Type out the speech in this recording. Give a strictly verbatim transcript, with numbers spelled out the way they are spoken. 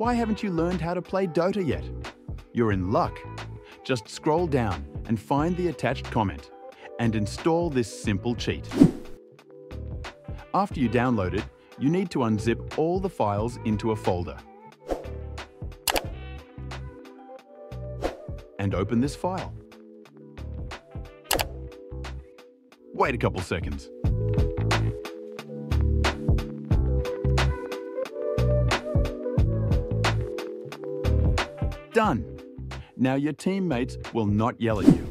Why haven't you learned how to play Dota yet? You're in luck. Just scroll down and find the attached comment and install this simple cheat. After you download it, you need to unzip all the files into a folder. And open this file. Wait a couple seconds. Done. Now your teammates will not yell at you.